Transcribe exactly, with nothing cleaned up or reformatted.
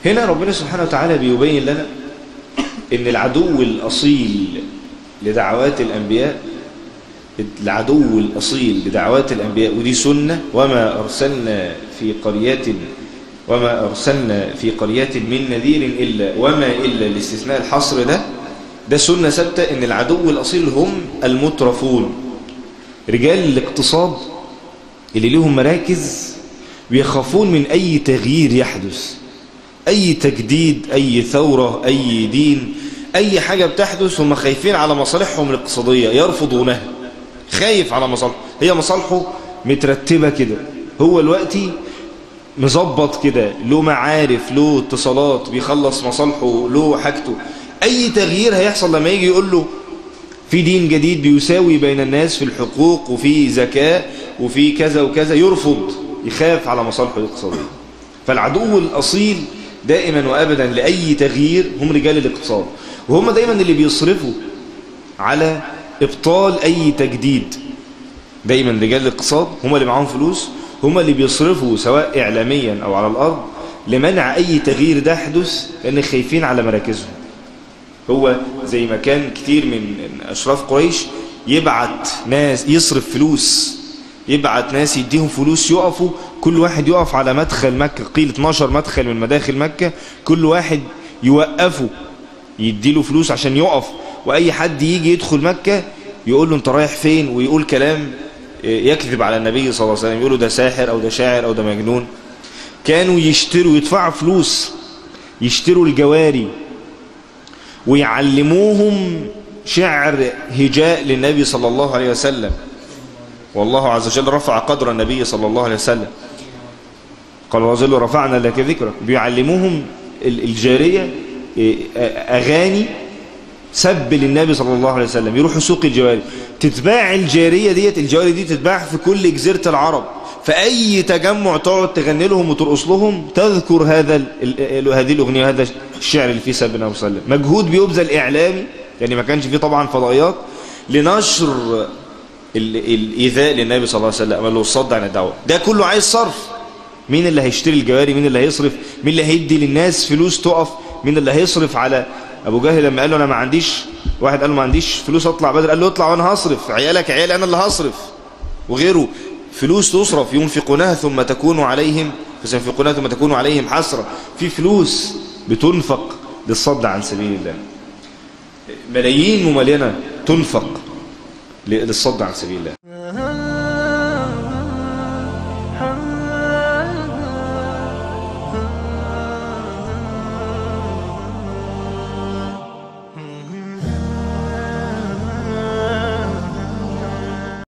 هنا ربنا سبحانه وتعالى بيبين لنا ان العدو الأصيل لدعوات الأنبياء العدو الأصيل لدعوات الأنبياء، ودي سنة، وما أرسلنا في قرية وما أرسلنا في قرية من نذير إلا وما إلا الاستثناء الحصر ده ده سنة ثابتة، إن العدو الأصيل هم المترفون، رجال الاقتصاد اللي لهم مراكز بيخافون من أي تغيير يحدث، أي تجديد، أي ثورة، أي دين، أي حاجة بتحدث هم خايفين على مصالحهم الاقتصادية يرفضونها، خايف على مصالحه، هي مصالحه مترتبة كده، هو الوقتي مظبط كده، له معارف، له اتصالات، بيخلص مصالحه، له حاجته. أي تغيير هيحصل لما يجي يقول له في دين جديد بيساوي بين الناس في الحقوق وفي زكاة وفي كذا وكذا، يرفض، يخاف على مصالحه الاقتصادية. فالعدو الأصيل دائما وأبدا لأي تغيير هم رجال الاقتصاد، وهم دايما اللي بيصرفوا على إبطال أي تجديد. دايما رجال الاقتصاد هم اللي معاهم فلوس، هم اللي بيصرفوا سواء إعلاميا أو على الأرض لمنع أي تغيير ده يحدث، لأن خايفين على مراكزهم. هو زي ما كان كتير من أشراف قريش يبعت ناس يصرف فلوس، يبعت ناس يديهم فلوس يقفوا، كل واحد يقف على مدخل مكة، قيل اتناشر مدخل من مداخل مكة، كل واحد يوقفه يديله فلوس عشان يقف، وأي حد يجي يدخل مكة يقول له انت رايح فين، ويقول كلام يكذب على النبي صلى الله عليه وسلم، يقول له ده ساحر أو ده شاعر أو ده مجنون. كانوا يشتروا يدفعوا فلوس، يشتروا الجواري ويعلموهم شعر هجاء للنبي صلى الله عليه وسلم، والله عز وجل رفع قدر النبي صلى الله عليه وسلم، قال وظل رفعنا لك ذكرك. بيعلموهم الجارية أغاني سب للنبي صلى الله عليه وسلم، يروحوا سوق الجواري، تتباع الجارية ديت، الجواري دي تتباع في كل جزيرة العرب، فأي تجمع تقعد تغني لهم وترقص لهم تذكر هذا هذه الأغنية وهذا الشعر اللي فيه سب النبي صلى الله عليه وسلم. مجهود بيبذل إعلامي، يعني ما كانش فيه طبعا فضائيات لنشر الإيذاء للنبي صلى الله عليه وسلم، أمله الصد عن الدعوة. ده كله عايز صرف. مين اللي هيشتري الجواري؟ مين اللي هيصرف؟ مين اللي هيدي للناس فلوس تقف؟ مين اللي هيصرف على أبو جهل لما قال له أنا ما عنديش، واحد قال له ما عنديش فلوس أطلع بدر، قال له اطلع وأنا هصرف، عيالك عيالي أنا اللي هصرف، وغيره فلوس تصرف، ينفقونها ثم تكون عليهم فسينفقونها ثم تكون عليهم حسرة. في فلوس بتنفق للصد عن سبيل الله، ملايين مملينة تنفق للصد عن سبيل الله.